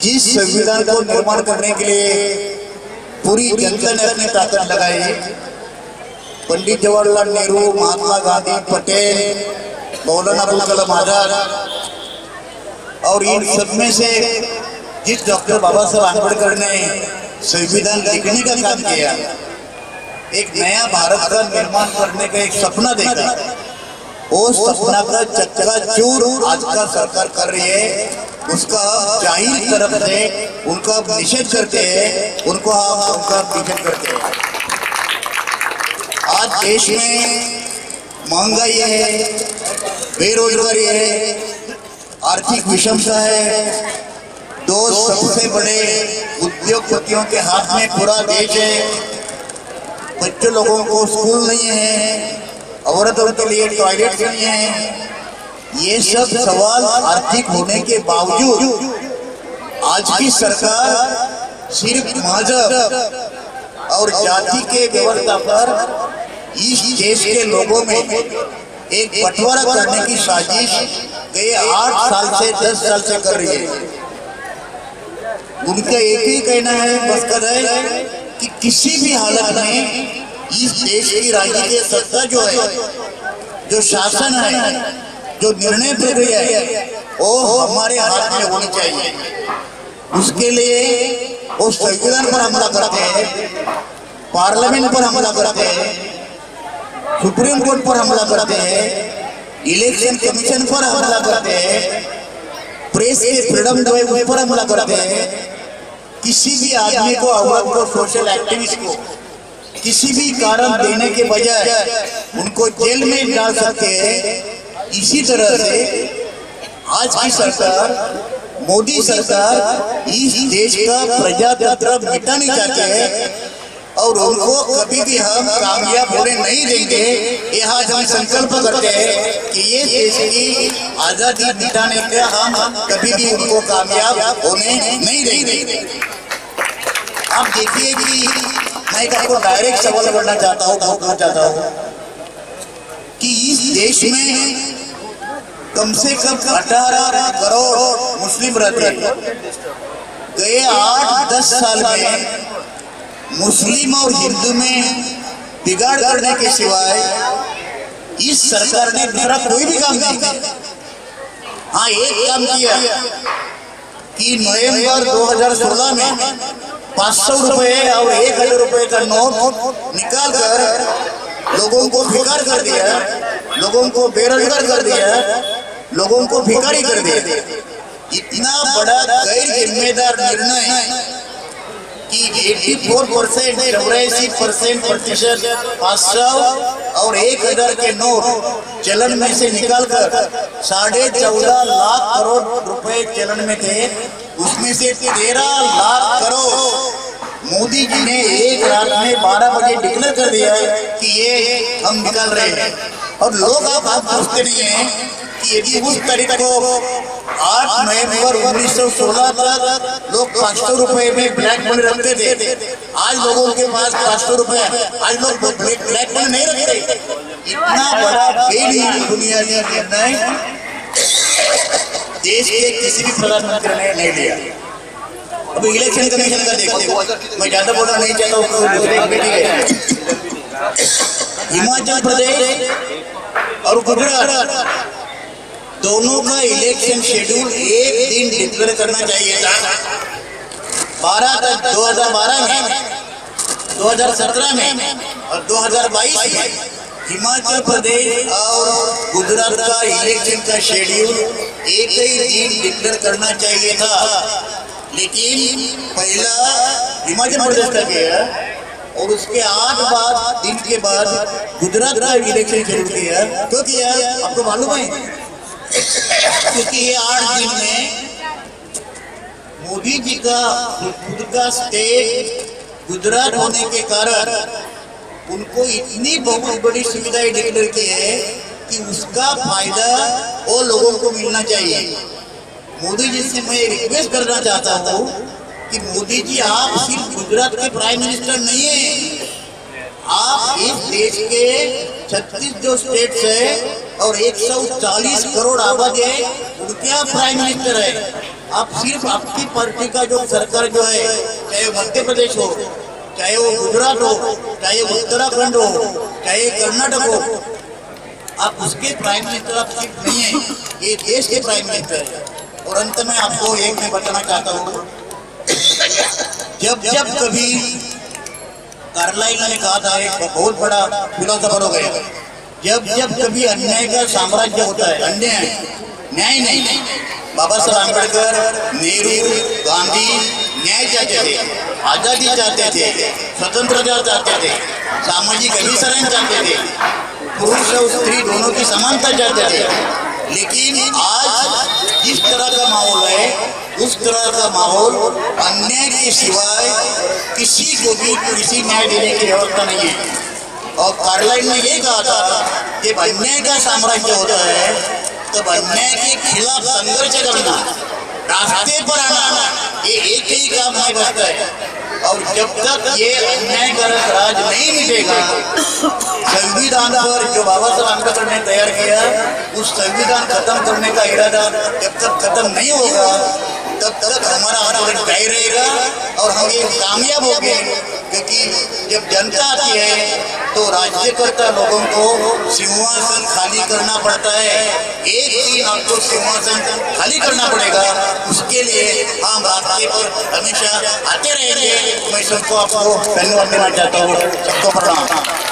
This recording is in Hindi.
जिस संविधान को निर्माण करने के लिए पूरी जनता ने अपनी ताकत लगाई, पंडित जवाहरलाल नेहरू, महात्मा गांधी, पटेल, मौलाना अबुल कलाम आजाद और इन सब में से जिस डॉक्टर बाबा साहब आंबेडकर ने संविधान लिखने का काम किया, एक नया भारत का निर्माण करने का एक सपना देखा, वो सपना का चकनाचूर आज का सरकार कर रही है। उसका जाहिर तरफ से उनका निषेध करते हैं, उनका निषेध करते हैं। आज देश में महंगाई है, बेरोजगारी है, आर्थिक विषमता है, दो सबसे बड़े उद्योगपतियों के हाथ में पूरा देश है, बच्चों लोगों को स्कूल नहीं है, औरतों के लिए टॉयलेट नहीं है। ये सब सवाल आर्थिक होने के बावजूद आज की सरकार सिर्फ मजहब और जाति के व्यवस्था पर इस देश के लोगों में एक बंटवारा करने की साजिश गए 8 साल से 10 साल से कर रही है। उनका एक ही कहना है, मकसद है कि किसी भी हालत में इस देश की राजनीतिक सत्ता जो है, जो शासन है, जो निर्णय प्रक्रिया है, वो हमारे हाथ में होनी चाहिए। उसके लिए वो संविधान पर हमला करते हैं, पार्लियामेंट पर हमला करते हैं, सुप्रीम कोर्ट पर हमला करते हैं, इलेक्शन कमीशन पर हमला करते हैं, प्रेस के फ्रीडम जो है उस पर हमला करते हैं। किसी भी आदमी को, औरत को, सोशल एक्टिविस्ट को किसी भी कारण देने के बजाय उनको जेल में डाल सकते हैं। इसी तरह से आज की सरकार, मोदी सरकार इस देश का प्रजातंत्र मिटाना चाहते हैं और उनको कभी भी हम कामयाब होने नहीं देंगे। यह आज हम संकल्प करते हैं कि ये देश की आजादी मिटाने का हम कभी भी उनको कामयाब होने नहीं देंगे। आप देखिए कि मैं आपको डायरेक्ट सवाल करना चाहता हूँ, पूछना चाहता हूँ कि इस देश में कम से कम 18 करोड़ मुस्लिम रहते हैं। गए 8-10 साल में मुस्लिम और हिंदू में बिगाड़ करने के सिवाय इस सरकार ने दूसरा कोई भी काम नहीं किया। हाँ, एक काम किया कि नवंबर 2016 में 500 रुपए और 1000 रुपए का नोट निकाल कर लोगों को भिखार कर दिया, लोगों को बेरोजगार कर दिया, लोगों को भिखारी कर दिया। इतना बड़ा गैर जिम्मेदार निर्णय कि 84%, 84% प्रतिशत 500 और 1000 के नोट चलन में से निकालकर 14.5 लाख करोड़ रुपए चलन में थे, उसमें से 13 लाख करोड़ मोदी जी ने एक रात में 12 बजे डिक्लेयर कर दिया है कि ये हम निकाल रहे हैं। और लोग आप पूछते नहीं हैं कि यदि उस तारीख को 8 नवंबर 1916 तक लोग 500 रुपए में ब्लैक मनी रखते थे, आज लोगों के पास 500 रुपए, आज लोग ब्लैक मनी नहीं रखते। इतना बड़ा बेनीति बुनियादी निर्णय देश के किसी भी प्रधानमंत्री ने नहीं लिया। अब इलेक्शन कमीशन का देखो, मैं ज्यादा बोलना नहीं चाहता हूँ। हिमाचल प्रदेश और गुजरात दोनों का इलेक्शन शेड्यूल एक दिन डिक्लेयर करना चाहिए था। 2012 में, 2017 में और 2022 में हिमाचल प्रदेश और गुजरात का इलेक्शन का शेड्यूल एक ही दिन डिक्लेयर करना चाहिए था। लेकिन पहला हिमाचल प्रदेश का किया और उसके 8 दिन के बाद गुजरात का इलेक्शन शेड्यूल किया। क्यों किया आपको मालूम है? क्योंकि ये 8 दिन में मोदी जी का खुद का स्टेट गुजरात होने के कारण उनको इतनी बहुत बड़ी सुविधाएं डिक्लेयर की है कि उसका फायदा वो लोगों को मिलना चाहिए। मोदी जी से मैं रिक्वेस्ट करना चाहता हूँ कि मोदी जी, आप सिर्फ गुजरात के प्राइम मिनिस्टर नहीं है, आप इस देश के 36 जो स्टेट्स है और 140 करोड़ आबादी है, उनके आप प्राइम मिनिस्टर है। आप सिर्फ आपकी पार्टी का जो सरकार जो है, चाहे मध्य प्रदेश हो, चाहे वो गुजरात हो, चाहे उत्तराखंड हो, चाहे कर्नाटक हो, आप उसके प्राइम मिनिस्टर आप सिर्फ नहीं है, ये देश के प्राइम मिनिस्टर है। और अंत में आपको एक मैं बताना चाहता हूँ, जब जब कभी कार्लाइल ने कहा था, एक बहुत बड़ा फिलोसोफर हो गया, जब जब कभी अन्याय का साम्राज्य होता है, अन्याय न्याय नहीं, बाबा साहब अम्बेडकर, नेहरू, गांधी न्याय चाहते थे, आजादी चाहते थे, स्वतंत्रता चाहते थे, सामाजिक अभिसरण चाहते थे, पुरुष और स्त्री दोनों की समानता चाहते थे। लेकिन आज जिस तरह का माहौल है, उस तरह का माहौल अन्याय के सिवाय किसी को भी किसी न्याय देने की व्यवस्था नहीं है। और कार्लाइल ने ये कहा था कि अन्याय का साम्राज्य होता है तब अन्याय के खिलाफ संघर्ष करना, रास्ते पर आना, ये एक ही काम नहीं बचता है। और जब तक ये अन्यायकारक राज नहीं मिटेगा, संविधान पर जो बाबा साहब अम्बेडकर ने तैयार किया, उस संविधान खत्म करने का इरादा जब तक खत्म नहीं होगा, तब तक हमारा आंदोलन जारी रहेगा और हम ये कामयाब होंगे। क्योंकि जब जनता आती है तो राज्यकर्ता लोगों को सिंहासन खाली करना पड़ता है, एक दिन आपको सिंहासन खाली करना पड़ेगा। उसके लिए हम रास्ते पर हमेशा आते रहेंगे। मैं सबको आपको धन्यवाद देना चाहता हूँ। सबको प्रणाम।